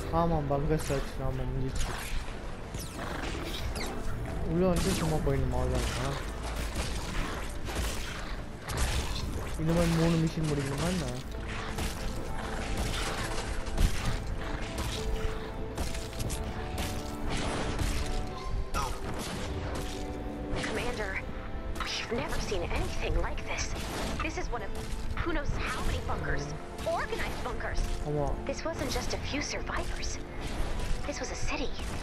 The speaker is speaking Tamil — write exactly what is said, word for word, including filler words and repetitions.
ஆமாம் பங்கர் சர்ச் ஆமாம் முடிஞ்சிச்சு. உள்ளே வந்து சும்மா போயிடணுமா அவ்வளோதானா? இந்த மாதிரி மூணு மிஷின் முடிக்கணுமா என்ன? Commander, we've never seen anything like this. This is one of who knows how many bunkers. Organized bunkers. ஆமாம். This wasn't just a few survivors. This was a city.